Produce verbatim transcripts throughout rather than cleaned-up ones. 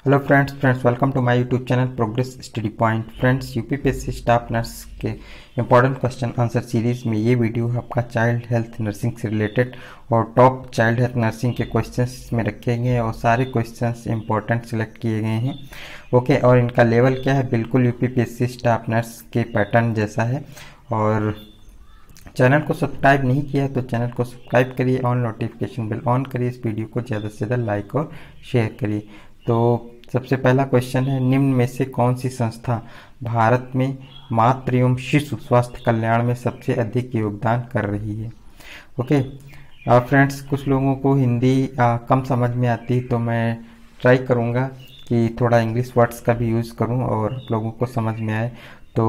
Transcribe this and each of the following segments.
Hello friends friends welcome to my YouTube channel Progress Study Point. Friends UPPSC staff nurse के important question answer series में ये video आपका child health nursing से related और top child health nursing के questions में रखे गए हैं और सारे क्वेश्चंस इंपॉर्टेंट सेलेक्ट किए गए हैं। ओके, और इनका लेवल क्या है, बिल्कुल यूपीपीएससी स्टाफ नर्स के पैटर्न जैसा है। और चैनल को सब्सक्राइब नहीं किया तो चैनल को सब्सक्राइब करिए और नोटिफिकेशन बेल ऑन करिए। इस वीडियो को ज़्यादा से ज़्यादा लाइक और शेयर करिए। तो सबसे पहला क्वेश्चन है, निम्न में से कौन सी संस्था भारत में मातृ एवं शिशु स्वास्थ्य कल्याण में सबसे अधिक योगदान कर रही है। ओके फ्रेंड्स, कुछ लोगों को हिंदी आ, कम समझ में आती है तो मैं ट्राई करूँगा कि थोड़ा इंग्लिश वर्ड्स का भी यूज़ करूँ और आप लोगों को समझ में आए। तो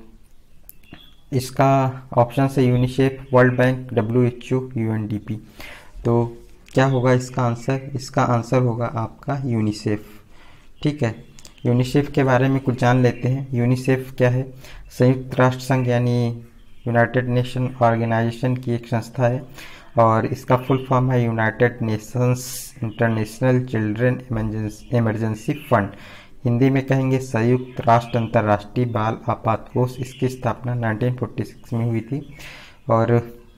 इसका ऑप्शन है UNICEF, World Bank, W H O, U N D P. तो क्या होगा इसका आंसर? इसका आंसर होगा आपका यूनिसेफ। ठीक है, यूनिसेफ के बारे में कुछ जान लेते हैं। यूनिसेफ क्या है? संयुक्त राष्ट्र संघ यानी यूनाइटेड नेशन ऑर्गेनाइजेशन की एक संस्था है और इसका फुल फॉर्म है United Nations International Children Emergency Fund. Hindi में कहेंगे संयुक्त राष्ट्र अंतर्राष्ट्रीय बाल आपात कोष। इसकी स्थापना उन्नीस सौ छियालीस में हुई थी और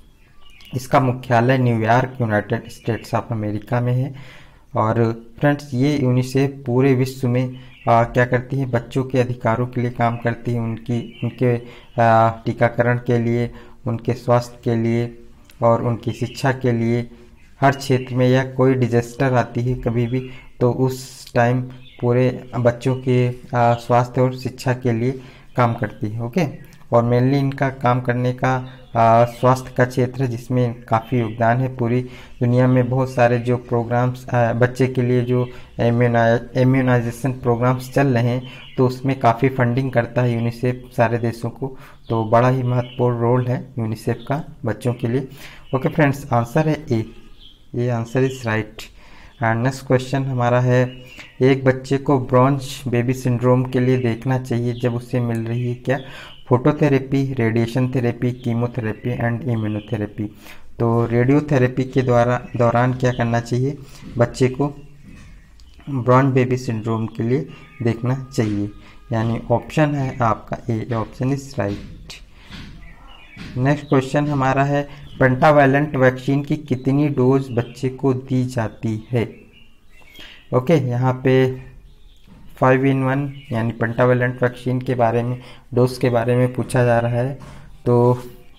इसका मुख्यालय New York, United States of America में है। और फ्रेंड्स, ये यूनिसेफ पूरे विश्व में आ, क्या करती है, बच्चों के अधिकारों के लिए काम करती है, उनकी उनके टीकाकरण के लिए, उनके स्वास्थ्य के लिए और उनकी शिक्षा के लिए। हर क्षेत्र में या कोई डिजास्टर आती है कभी भी तो उस टाइम पूरे बच्चों के स्वास्थ्य और शिक्षा के लिए काम करती है। ओके, और मेनली इनका काम करने का स्वास्थ्य का क्षेत्र है जिसमें काफ़ी योगदान है। पूरी दुनिया में बहुत सारे जो प्रोग्राम्स बच्चे के लिए जो इम्यूनाइजेशन प्रोग्राम्स चल रहे हैं तो उसमें काफ़ी फंडिंग करता है यूनिसेफ सारे देशों को। तो बड़ा ही महत्वपूर्ण रोल है यूनिसेफ का बच्चों के लिए। ओके फ्रेंड्स, आंसर है ए, ये answer is right. And next question हमारा है, एक बच्चे को ब्रॉन्ज बेबी सिंड्रोम के लिए देखना चाहिए जब उसे मिल रही है क्या? Phototherapy, radiation therapy, chemotherapy and immunotherapy. तो रेडियोथेरेपी के द्वारा दौरान क्या करना चाहिए? बच्चे को ब्रॉन्ज बेबी सिंड्रोम के लिए देखना चाहिए, यानी ऑप्शन है आपका A, option is right. Next question हमारा है, पेंटावैलेंट वैक्सीन की कितनी डोज बच्चे को दी जाती है? ओके, यहाँ पे फाइव इन वन यानी पेंटावैलेंट वैक्सीन के बारे में, डोज के बारे में पूछा जा रहा है। तो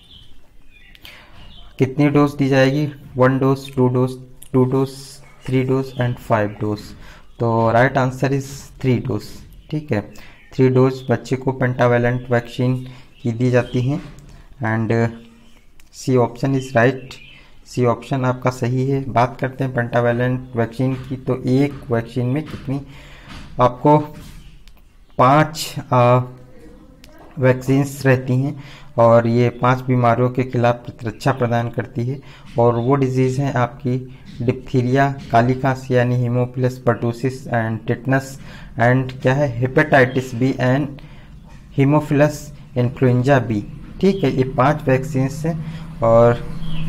कितनी डोज दी जाएगी? One dose, two dose, two dose, three dose and five dose. तो right answer is three dose. ठीक है, थ्री डोज बच्चे को पेंटावैलेंट वैक्सीन की दी जाती हैं and C option is right. C option आपका सही है। बात करते हैं पेंटावैलेंट वैक्सीन की, तो एक वैक्सीन में कितनी, आपको पांच वैक्सीन्स रहती हैं और ये पांच बीमारियों के खिलाफ प्रतिरक्षा प्रदान करती है। और वो डिजीज़ हैं आपकी डिप्थीरिया, काली खांसी यानी haemophilus pertussis and tetanus and क्या है, hepatitis B and haemophilus influenza B. ठीक है, ये पांच वैक्सीन्स हैं और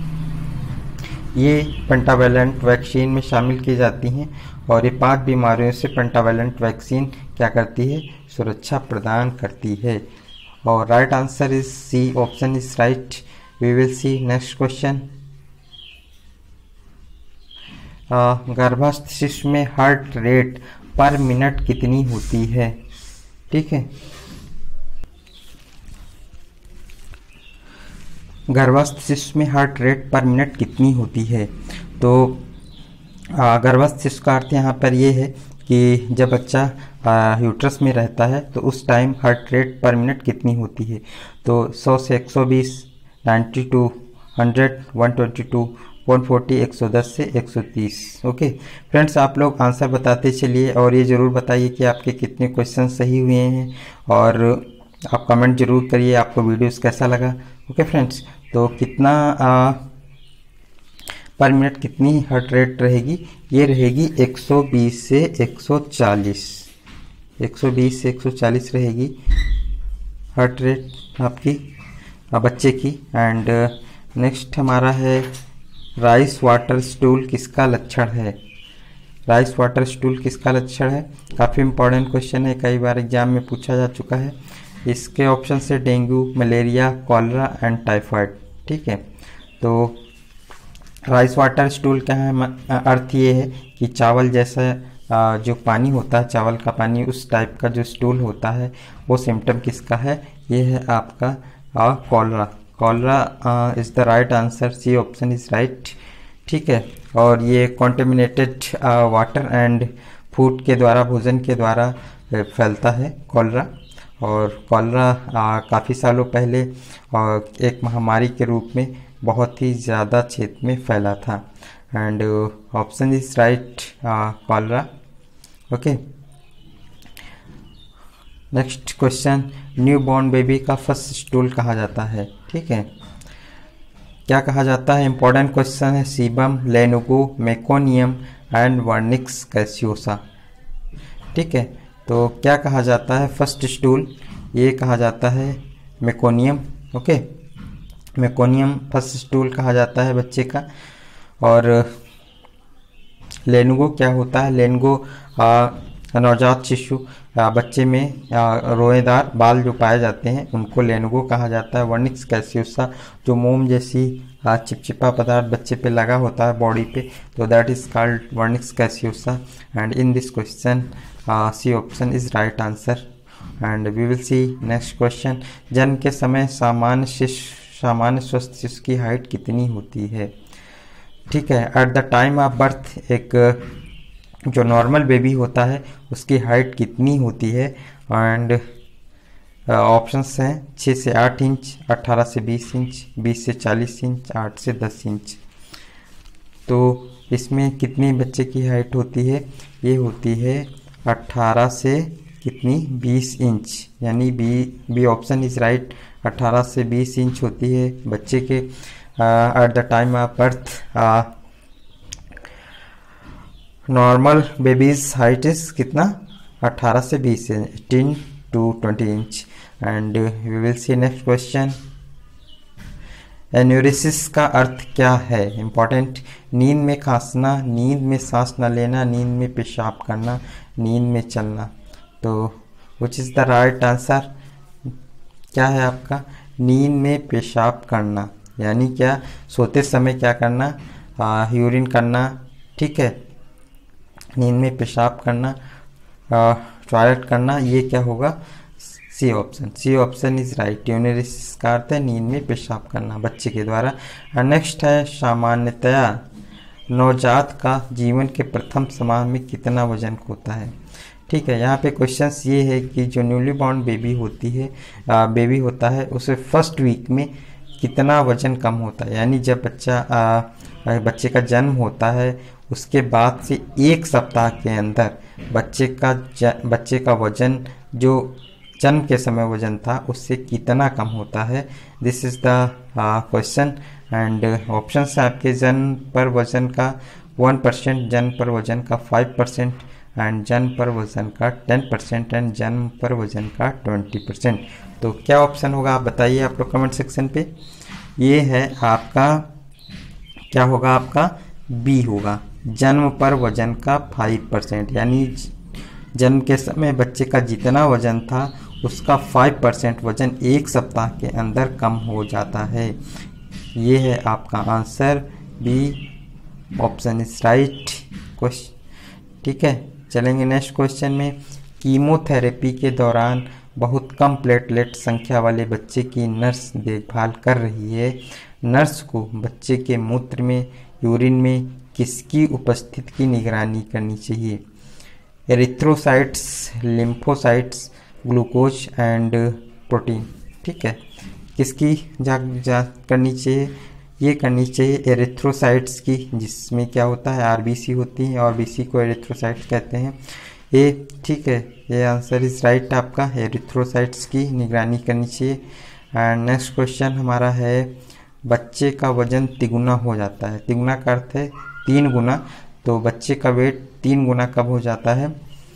ये पेंटावैलेंट वैक्सीन में शामिल की जाती हैं और ये पांच बीमारियों से पेंटावैलेंट वैक्सीन क्या करती है, सुरक्षा प्रदान करती है। और right answer is C, option is right. We will see next question. गर्भस्थ शिशु में हार्ट रेट पर मिनट कितनी होती है? ठीक है, गर्भस्थ शिशु में हार्ट रेट पर मिनट कितनी होती है? तो गर्भस्थ शिशु का अर्थ यहाँ पर ये है कि जब बच्चा यूट्रस में रहता है तो उस time heart rate per minute कितनी होती है? तो सौ से एक सौ बीस, ninety to hundred, one twenty to, one forty, एक सौ दस से एक सौ तीस। ओके फ्रेंड्स, आप लोग आंसर बताते चलिए और ये ज़रूर बताइए कि आपके कितने क्वेश्चन सही हुए हैं और आप कमेंट जरूर करिए आपको वीडियोस कैसा लगा। ओके फ्रेंड्स, तो कितना आ, पर मिनट कितनी हार्ट रेट रहेगी? ये रहेगी एक सौ बीस से एक सौ चालीस, एक सौ बीस से एक सौ चालीस रहेगी हार्ट रेट आपकी बच्चे की। एंड नेक्स्ट हमारा है, राइस वाटर स्टूल किसका लक्षण है? राइस वाटर स्टूल किसका लक्षण है? काफ़ी इंपॉर्टेंट क्वेश्चन है, कई बार एग्जाम में पूछा जा चुका है। इसके ऑप्शन से dengue, malaria, cholera and typhoid. ठीक है, तो राइस वाटर स्टूल का है अर्थ ये है कि चावल जैसा जो पानी होता है, चावल का पानी, उस टाइप का जो स्टूल होता है, वो सिम्टम किसका है? ये है आपका cholera. Cholera is the right answer, C option is right. ठीक है, और ये कॉन्टेमिनेटेड वाटर एंड फूड के द्वारा, भोजन के द्वारा फैलता है कॉलरा। और कॉलरा काफ़ी सालों पहले आ, एक महामारी के रूप में बहुत ही ज़्यादा क्षेत्र में फैला था। And option is right, cholera. Okay, next question, newborn baby का फर्स्ट स्टूल कहा जाता है। ठीक है, क्या कहा जाता है? इंपॉर्टेंट क्वेश्चन है। Sebum, lanugo, meconium and vernix caseosa. ठीक है, तो क्या कहा जाता है फर्स्ट स्टूल? ये कहा जाता है meconium. Okay, meconium first stool कहा जाता है बच्चे का। और लेनुगो क्या होता है? लेनुगो नवजात शिशु बच्चे में रोएदार बाल जो पाए जाते हैं उनको लेनुगो कहा जाता है। वर्निक्स कैसियोसा जो मोम जैसी चिपचिपा पदार्थ बच्चे पे लगा होता है बॉडी पे, तो that is called vernix caseosa. And in this question C option is right answer. And we will see next question, जन्म के समय सामान्य शिशु सामान्य स्वस्थ शिशु की हाइट कितनी होती है? ठीक है, at the time of birth एक जो नॉर्मल बेबी होता है उसकी हाइट कितनी होती है? एंड ऑप्शंस हैं छः से आठ इंच, अट्ठारह से बीस इंच, बीस से चालीस इंच, आठ से दस इंच। तो इसमें कितनी बच्चे की हाइट होती है? ये होती है अट्ठारह से कितनी? बीस इंच, यानी B B option is right. अट्ठारह से बीस इंच होती है बच्चे के at the time of birth. Normal babies height is कितना? अट्ठारह से बीस, eighteen to twenty inch. And we will see next question, enuresis का अर्थ क्या है? इंपॉर्टेंट, नींद में खांसना, नींद में सांस न लेना, नींद में पेशाब करना, नींद में चलना। तो which is the right answer? क्या है आपका? नींद में पेशाब करना, यानी क्या? सोते समय क्या करना? यूरिन करना। ठीक है, नींद में पेशाब करना, टॉयलेट करना, ये क्या होगा? C option. C option is right. यूरिनिस का अर्थ है नींद में पेशाब करना बच्चे के द्वारा। नेक्स्ट है, सामान्यतया नवजात का जीवन के प्रथम सप्ताह में कितना वजन होता है? ठीक है, यहाँ पे क्वेश्चंस ये है कि जो न्यूली बॉर्न बेबी होती है, आ, बेबी होता है, उसे फर्स्ट वीक में कितना वजन कम होता है? यानी जब बच्चा आ, बच्चे का जन्म होता है उसके बाद से एक सप्ताह के अंदर बच्चे का ज, बच्चे का वजन जो जन्म के समय वजन था उससे कितना कम होता है? This is the question. And option है आपके, जन्म पर वजन का वन परसेंट, जन्म पर वजन का फाइव परसेंट, एंड जन्म पर वजन का टेन परसेंट, एंड जन्म पर वजन का ट्वेंटी परसेंट। तो क्या ऑप्शन होगा आप बताइए आप लोग कमेंट सेक्शन पे। ये है आपका, क्या होगा आपका? बी होगा, जन्म पर वजन का फाइव परसेंट, यानी जन्म के समय बच्चे का जितना वजन था उसका फाइव परसेंट वजन एक सप्ताह के अंदर कम हो जाता है। ये है आपका answer, B option is right question. ठीक है, चलेंगे नेक्स्ट क्वेश्चन में। कीमोथेरेपी के दौरान बहुत कम प्लेटलेट संख्या वाले बच्चे की नर्स देखभाल कर रही है। नर्स को बच्चे के मूत्र में, यूरिन में किसकी उपस्थिति की निगरानी करनी चाहिए? Erythrocytes, lymphocytes, glucose and protein. ठीक है, किसकी जांच जा करनी चाहिए? ये करनी चाहिए एरिथ्रोसाइट्स की, जिसमें क्या होता है? आरबीसी होती है, आरबीसी को एरिथ्रोसाइट्स कहते हैं। ये ठीक है, ये आंसर इज राइट आपका, एरिथ्रोसाइट्स की निगरानी करनी चाहिए। एंड नेक्स्ट क्वेश्चन हमारा है, बच्चे का वजन तिगुना हो जाता है। तिगुना का अर्थ है तीन गुना, तो बच्चे का वेट तीन गुना कब हो जाता है?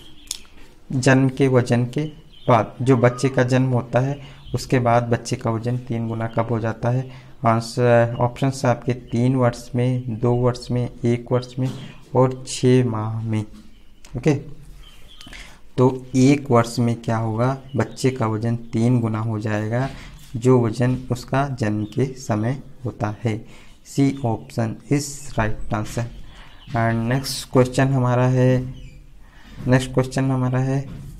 जन्म के वजन के बाद। जो बच्चे का जन्म होता है उसके बाद बच्चे का वजन तीन गुना कब हो जाता है? आंसर ऑप्शन आपके तीन वर्ष में, दो वर्ष में, एक वर्ष में और छः माह में। ओके, तो एक वर्ष में क्या होगा, बच्चे का वजन तीन गुना हो जाएगा जो वजन उसका जन्म के समय होता है। C option is right answer. And next question हमारा है नेक्स्ट क्वेश्चन हमारा है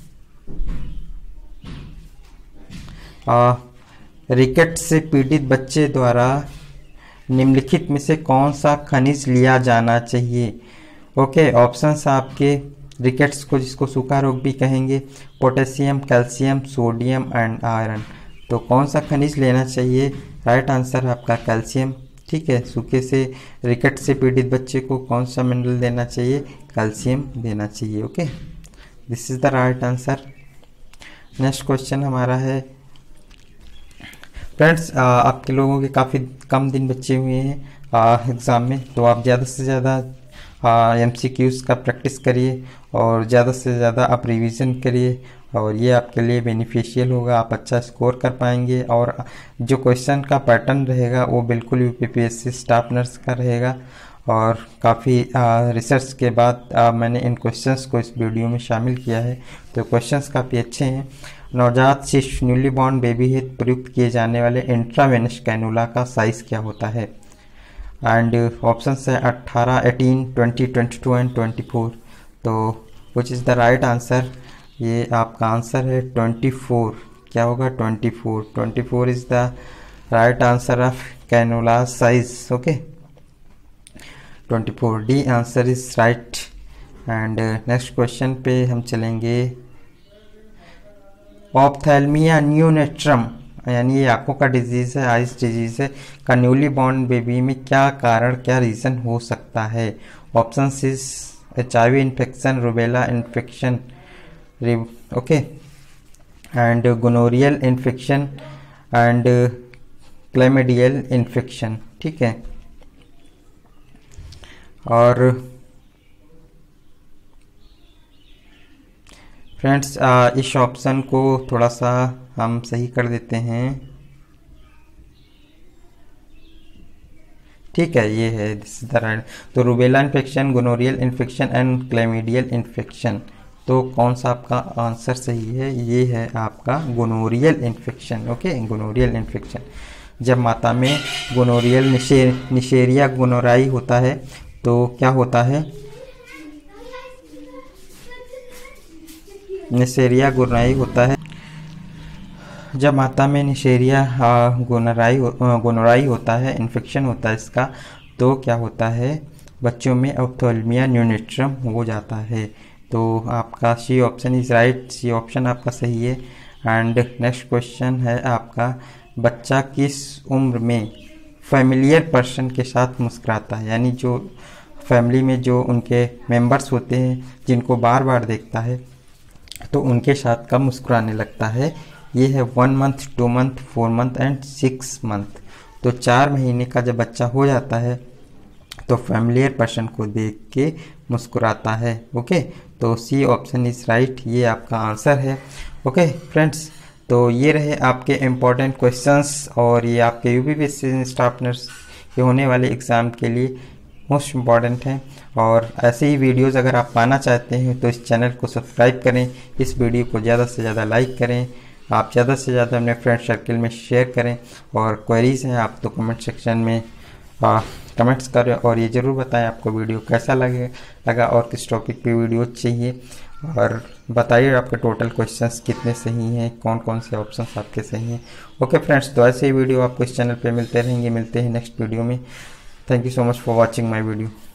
रिकेट से पीड़ित बच्चे द्वारा निम्नलिखित में से कौन सा खनिज लिया जाना चाहिए। ओके, ऑप्शंस आपके रिकेट्स को जिसको सूखा रोग भी कहेंगे, potassium, calcium, sodium and iron. तो कौन सा खनिज लेना चाहिए, राइट आंसर आपका कैल्शियम। ठीक है, सूखे से रिकेट से पीड़ित बच्चे को कौन सा मिनरल देना चाहिए, कैल्शियम देना चाहिए। Okay, this is the right answer. Next question हमारा है फ्रेंड्स, आपके लोगों के काफ़ी कम दिन बचे हुए हैं एग्ज़ाम में, तो आप ज़्यादा से ज़्यादा एम सी क्यूज़ का प्रैक्टिस करिए और ज़्यादा से ज़्यादा आप रिवीजन करिए और ये आपके लिए बेनिफिशियल होगा, आप अच्छा स्कोर कर पाएंगे। और जो क्वेश्चन का पैटर्न रहेगा वो बिल्कुल U P P S C staff nurse का रहेगा और काफ़ी रिसर्च के बाद आ, मैंने इन क्वेश्चंस को इस वीडियो में शामिल किया है, तो क्वेश्चंस काफ़ी अच्छे हैं। नवजात शिशु न्यूली बॉर्न बेबी हेल्थ प्रयुक्त किए जाने वाले इंट्रावेनस कैनुला का साइज़ क्या होता है। एंड ऑप्शन है अट्ठारह, eighteen, twenty, twenty two and twenty four. तो which is the right answer, ये आपका आंसर है ट्वेंटी फोर। क्या होगा, twenty four. Twenty four is the right answer of cannula size. Okay, twenty four, D answer is right. And next question पे हम चलेंगे। Ophthalmia न्यूनेट्रम यानी ये आंखों का डिजीज़ है, आइज डिजीज़ है, का न्यूली बॉर्न बेबी में क्या कारण, क्या रीज़न हो सकता है। Option is H I V infection, rubella infection, okay, and gonorrhoeal infection and chlamydial infection. ठीक है, और फ्रेंड्स इस ऑप्शन को थोड़ा सा हम सही कर देते हैं। ठीक है, ये है दिस इज द राइट। तो rubella infection, gonorrhoeal infection and chlamydial infection. तो कौन सा आपका आंसर सही है, ये है आपका gonorrheal infection. Okay, gonorrheal infection. जब माता में गोनोरियल निशे निशेरिया गोनोराई होता है तो क्या होता है, निशेरिया गोनोराई होता है। जब माता में निशेरिया गोनोराई गोनोराई होता है, इन्फेक्शन होता है इसका, तो क्या होता है, बच्चों में ऑप्थेल्मिया न्यूनेट्रम हो जाता है। तो आपका C option is right, C option आपका सही है। एंड नेक्स्ट क्वेश्चन है आपका, बच्चा किस उम्र में फैमिलियर पर्सन के साथ मुस्कुराता है, यानी जो फैमिली में जो उनके मेंबर्स होते हैं जिनको बार बार देखता है तो उनके साथ कब मुस्कुराने लगता है। ये है one month, two month, four month and six month. तो चार महीने का जब बच्चा हो जाता है तो फैमिलियर पर्सन को देख के मुस्कुराता है। ओके, तो सी ऑप्शन इज राइट, ये आपका आंसर है। ओके फ्रेंड्स, तो ये रहे आपके इम्पोर्टेंट क्वेश्चंस और ये आपके U P P S C staff nurse के होने वाले एग्ज़ाम के लिए मोस्ट इम्पॉर्टेंट हैं। और ऐसे ही वीडियोज़ अगर आप पाना चाहते हैं तो इस चैनल को सब्सक्राइब करें, इस वीडियो को ज़्यादा से ज़्यादा लाइक करें, आप ज़्यादा से ज़्यादा अपने फ्रेंड सर्कल में शेयर करें। और क्वेरीज़ हैं आप तो कमेंट सेक्शन में कमेंट्स करें और ये ज़रूर बताएं आपको वीडियो कैसा लगे लगा और किस टॉपिक पे वीडियो चाहिए। और बताइए आपके टोटल क्वेश्चंस कितने सही हैं, कौन कौन से ऑप्शंस आपके सही हैं। ओके फ्रेंड्स, तो ऐसे ही वीडियो आपको इस चैनल पे मिलते रहेंगे। मिलते हैं नेक्स्ट वीडियो में। Thank you so much for watching my video.